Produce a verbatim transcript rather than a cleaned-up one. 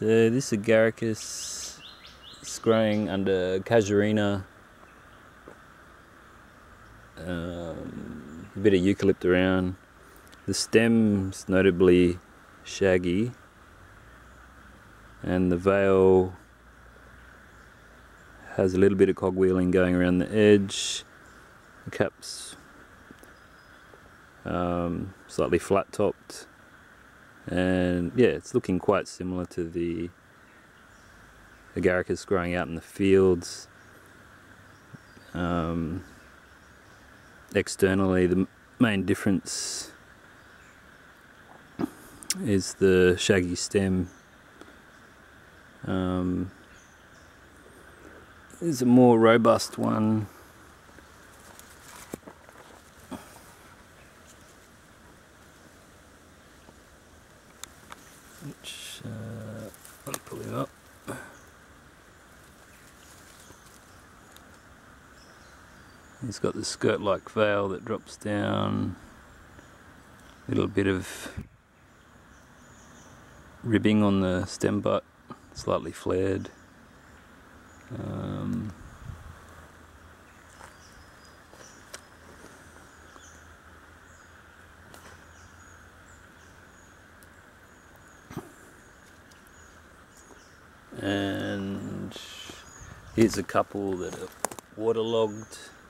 So this Agaricus is growing under Casuarina, um, a bit of eucalypt around. The stem's notably shaggy, and the veil has a little bit of cogwheeling going around the edge. The cap's um, slightly flat topped, and yeah, it's looking quite similar to the Agaricus growing out in the fields. Um, externally, the main difference is the shaggy stem. Um, there's a more robust one, which uh, I'll pull it up. It's got the skirt-like veil that drops down, a little bit of ribbing on the stem butt, slightly flared. Um, and here's a couple that are waterlogged.